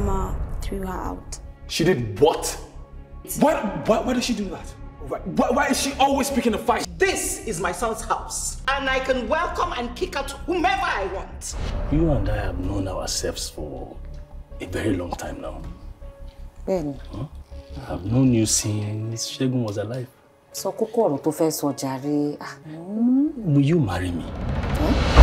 Mama threw her out. She did what? Why did she do that? Why is she always picking a fight? This is my son's house, and I can welcome and kick out whomever I want. You and I have known ourselves for a very long time now. Ben. I've known you since Shegun was alive. So, Kokoro to first surgery. Will you marry me? Huh?